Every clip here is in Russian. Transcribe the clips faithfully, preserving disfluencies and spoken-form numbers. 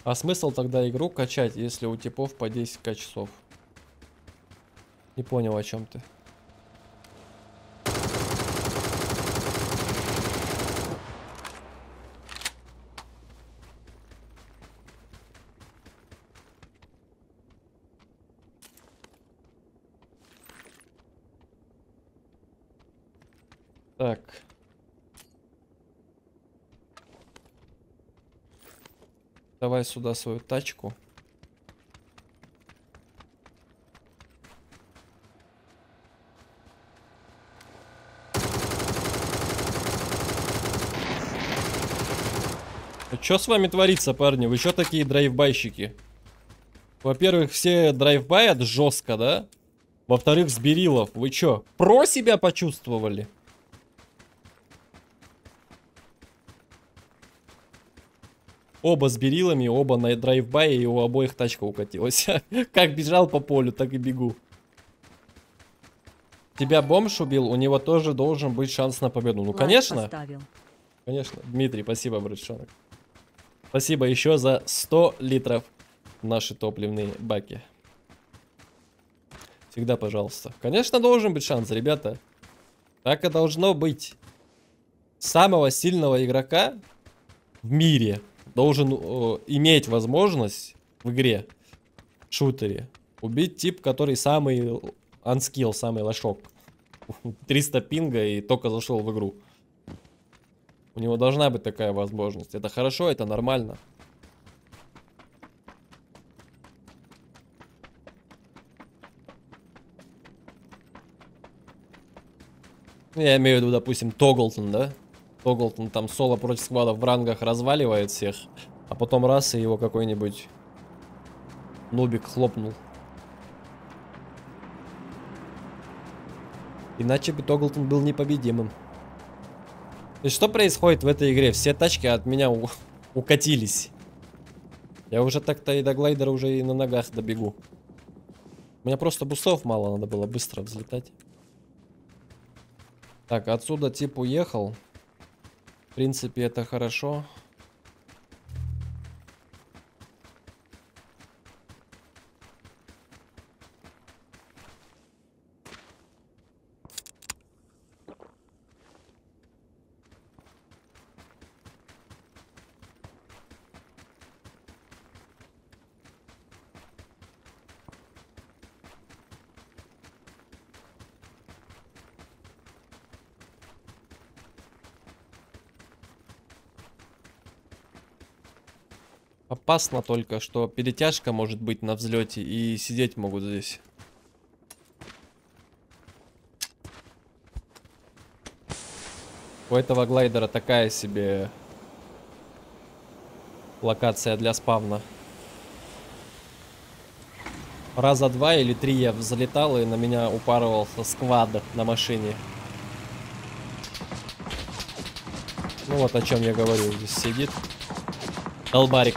А смысл тогда игру качать, если у типов по десять ка часов? Не понял, о чем ты. Так. Давай сюда свою тачку. Что с вами творится, парни? Вы что такие драйвбайщики? Во-первых, все драйвбаят жестко, да? Во-вторых, с берилов. Вы что, про себя почувствовали? Оба с берилами, оба на драйвбае, и у обоих тачка укатилась. Как бежал по полю, так и бегу. Тебя бомж убил, у него тоже должен быть шанс на победу. Ну, конечно. Поставил. Конечно. Дмитрий, спасибо, братишонок. Спасибо еще за сто литров в наши топливные баки. Всегда, пожалуйста. Конечно, должен быть шанс, ребята. Так и должно быть. Самого сильного игрока в мире должен э, иметь возможность в игре, в шутере, убить тип, который самый анскилл, самый лошок. триста пинга и только зашел в игру. У него должна быть такая возможность. Это хорошо, это нормально. Я имею в виду, допустим, Тоглтон, да? Тоглтон там соло против сквадов в рангах разваливает всех, а потом раз и его какой-нибудь нубик хлопнул. Иначе бы Тоглтон был непобедимым. И что происходит в этой игре? Все тачки от меня у... укатились. Я уже так-то и до глайдера уже и на ногах добегу. У меня просто бусов мало, надо было быстро взлетать. Так, отсюда тип уехал. В принципе, это хорошо. Опасно только, что перетяжка может быть на взлете и сидеть могут здесь. У этого глайдера такая себе локация для спавна. Раза два или три я взлетал, и на меня упарывался сквад на машине. Ну вот о чем я говорю. Здесь сидит долбарик.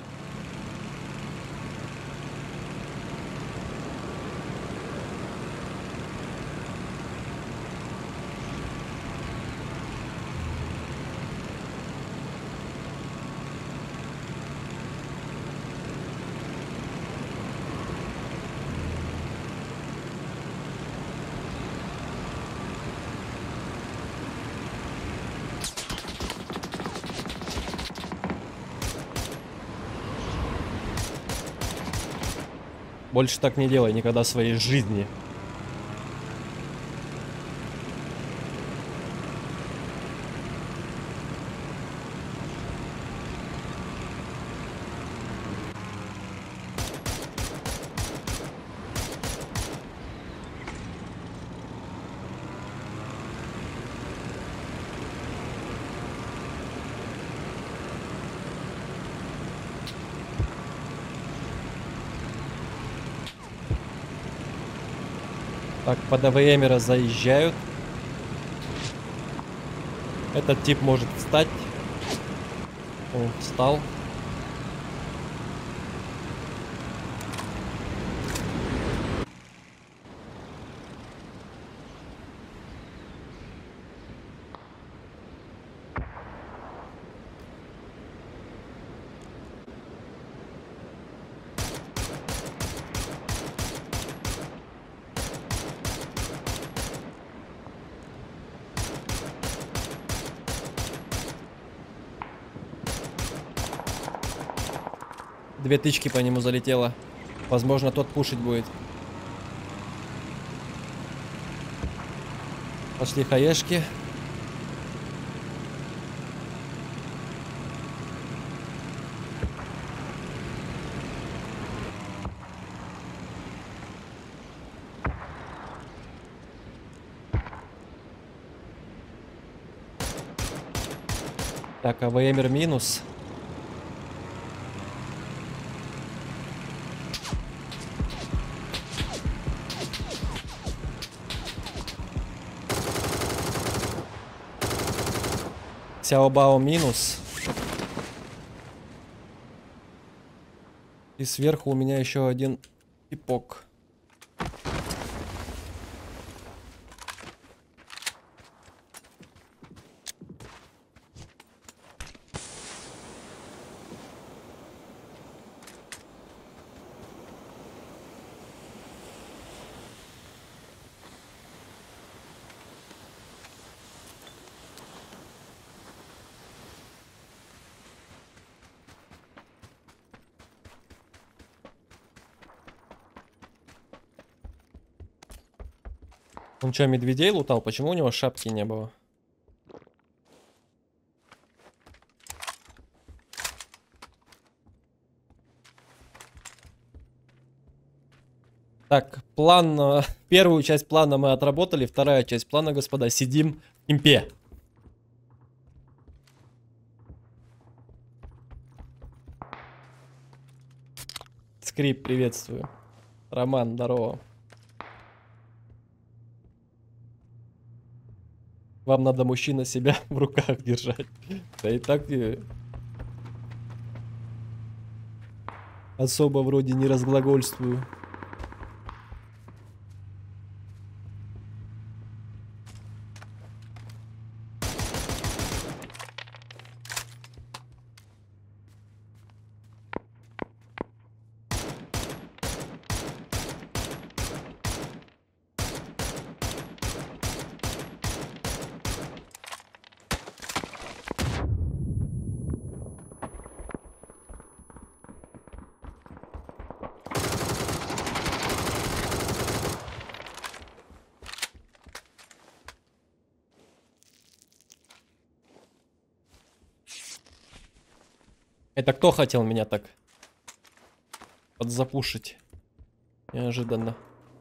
Больше так не делай никогда в своей жизни. Так, под АВМера заезжают. Этот тип может встать. Он встал. Две тычки по нему залетело. Возможно, тот пушить будет. Пошли хаешки. Так, а ВМР минус. Сяобао минус. И сверху у меня еще один типок. Он что, медведей лутал? Почему у него шапки не было? Так, план... Первую часть плана мы отработали. Вторая часть плана, господа. Сидим в импе. Скрип, приветствую. Роман, здорово. Вам надо, мужчина, себя в руках держать. Да и так и... Особо вроде не разглагольствую. Это кто хотел меня так подзапушить? Неожиданно.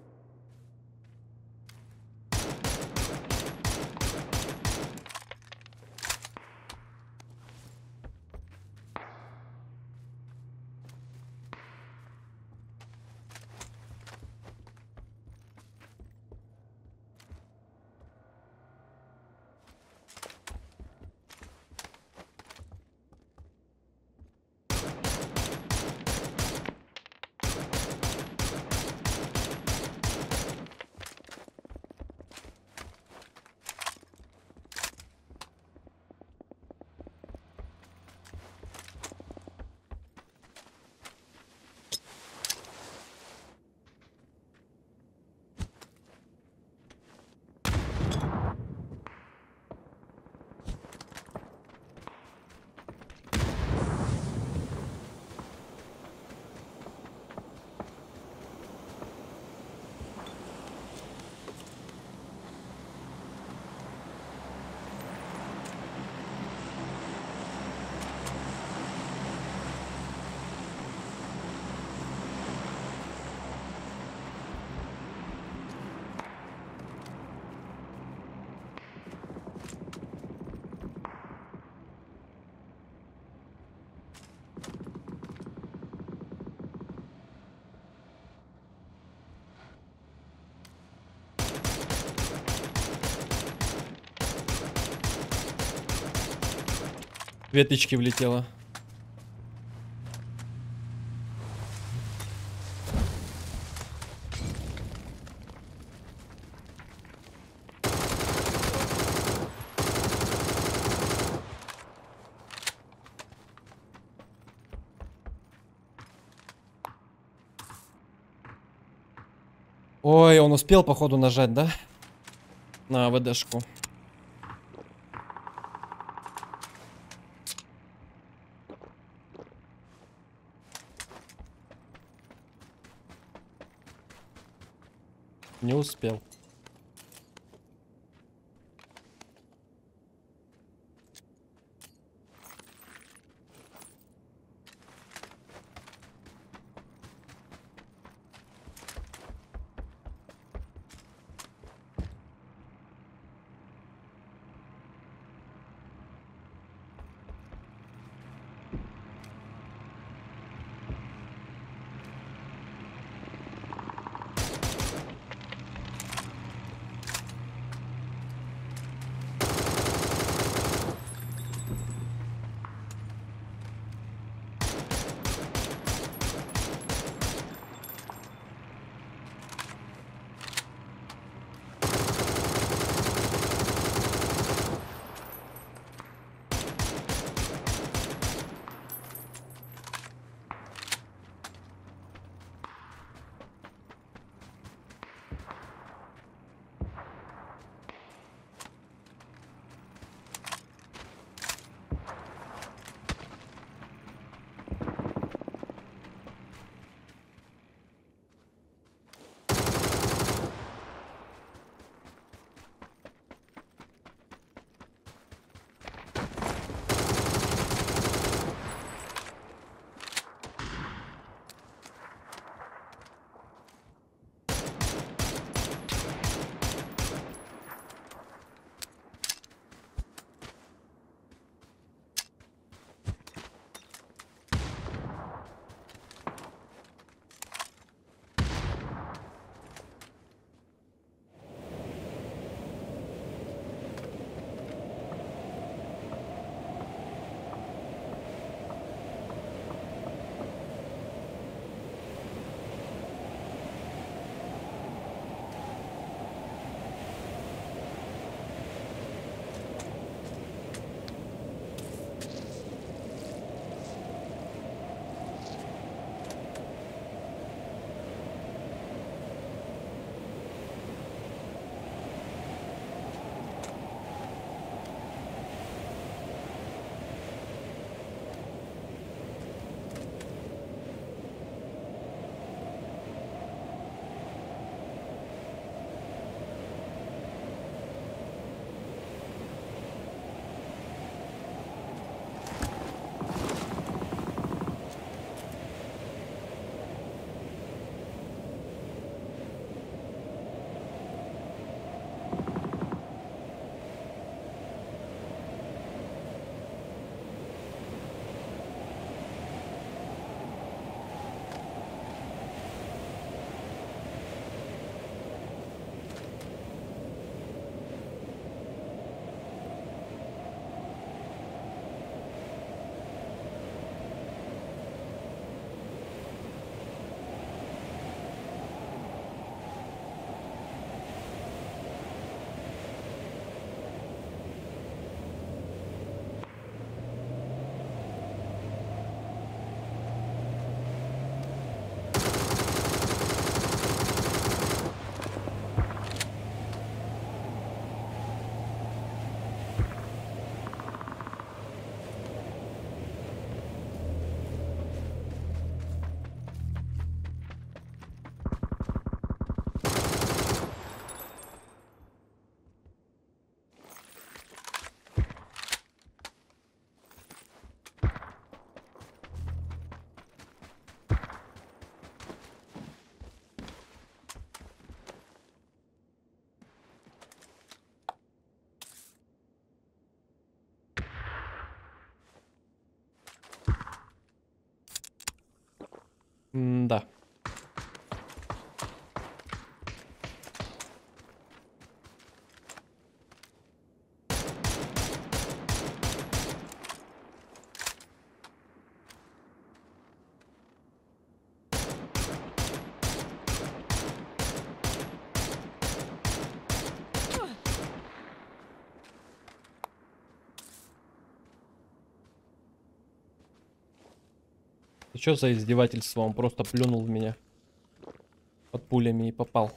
Две тычки влетело. Ой, он успел, походу, нажать, да? На ВДшку. Не успел. М-да. Что за издевательство? Он просто плюнул в меня под пулями и попал.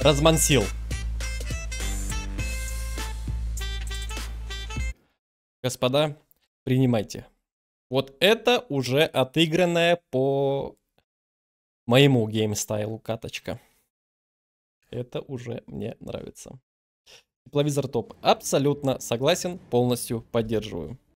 размансил. Господа, принимайте. Вот это уже отыгранная по моему геймстайлу каточка. Это уже мне нравится. Тепловизор топ. Абсолютно согласен, полностью поддерживаю.